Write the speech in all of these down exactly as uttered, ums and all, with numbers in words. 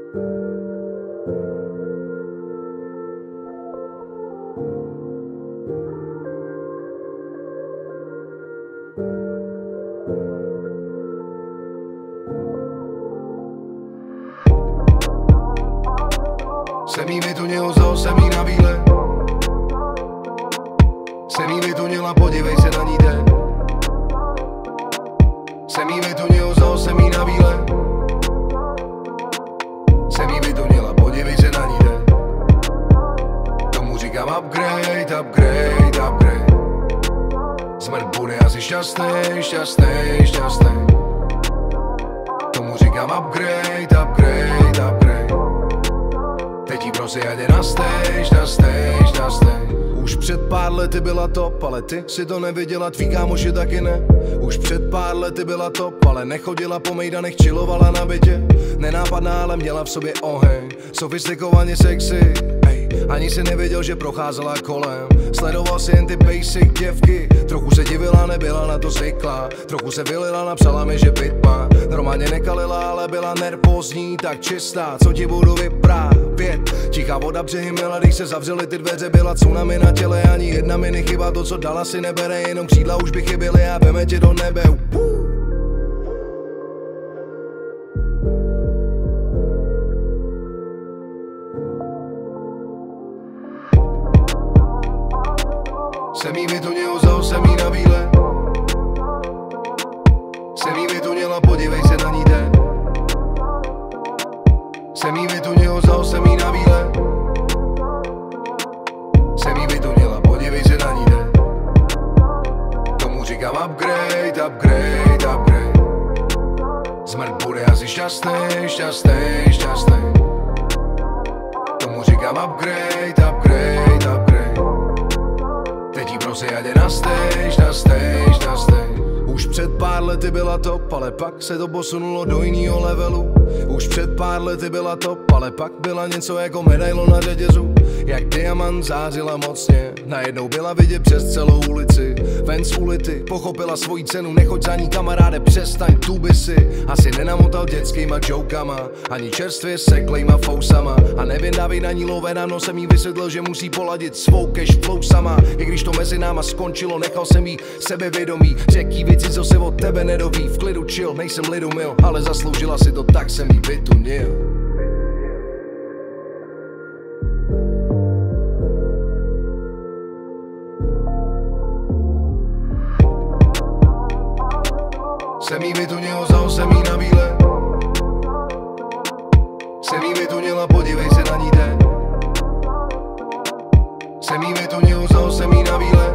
Jsem jí vytunil, vzal jsem jí na bíle. Jsem jí vytunil a podívej se na ní jde. Jsem jí vytunil, vzal jsem jí na bíle. Jsem jí vytunil a podívej se na ní jde. Tomu říkám upgrade, upgrade, upgrade. Smrt bude asi šťastnej, šťastnej, šťastnej. Tomu říkám upgrade, upgrade, upgrade. Teď jí prosím, ať je na stage, na stage, na stage. Už před pár lety byla top, ale ty si to neviděla, tví kámoši taky ne. Už před pár lety byla top, ale nechodila po mejdanech, chillovala na bytě. Nenápadná, ale měla v sobě oheň, sofistikovaně sexy. Ej, ani si nevěděl, že procházela kolem. Sledoval si jen ty basic děvky. Trochu se divila, nebyla na to zvyklá. Trochu se vylila, napsala mi, že byt má. Normálně nekalila, ale byla nervózní, tak čistá, co ti budu vyprávět. Tichá voda břehy měla, když se zavřely ty dveře. Byla tsunami na těle, ani jedna mi nechyba. To, co dala, si nebere, jenom křídla už by chyběly a veme tě do nebe. Uh. Jsem jí vytunil, vzal jsem jí na bíle. Jsem jí vytunil a podívej se na ní jde. Jsem jí vytunil, vzal jsem jí na bíle. Jsem jí vytunil a podívej se na ní jde. Tomu říkám upgrade, upgrade, upgrade. Smrt bude asi šťastnej, šťastnej, šťastnej. Tomu říkám upgrade, upgrade, upgrade. Teď jí prosím, ať je na stage, na stage, na stage. Už před pár lety byla top, ale pak se to posunulo do jinýho levelu. Už před pár lety byla top, ale pak byla něco jako medailon na řetězu. Jak diamant zářila mocně, najednou byla vidět přes celou ulici. Ven z ulity, pochopila svoji cenu, nechoď za ní kamaráde, přestaň tuby si. Asi nenamotal dětskýma jokama, ani čerstvě seklejma fousama. A nevydávej na ní loverano, jsem jí vysvětlil, že musí poladit svou cash flow sama. I když to mezi náma skončilo, nechal jsem jí sebevědomí. Řekl jí věci, co se od tebe nedoví, v klidu chill, nejsem lidumil, ale zasloužila si to, tak jsem jí vytunil. Jsem jí vytunil, vzal jsem jí na bíle. Jsem jí vytunil a podívej se na ní jde. Jsem jí vytunil, vzal jsem jí na bíle.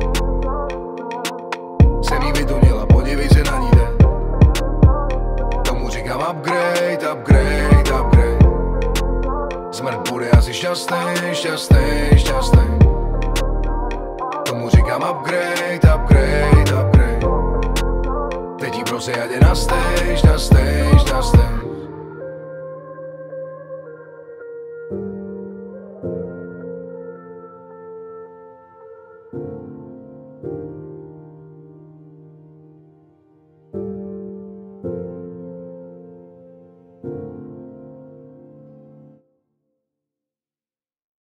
Jsem jí vytunil a podívej se na ní jde. Tomu říkám upgrade, upgrade, upgrade. Smrt bude asi šťastnej, šťastnej, šťastnej. Tomu říkám upgrade, upgrade, upgrade. Teď jí prosím, ať je na stage, na stage, na stage.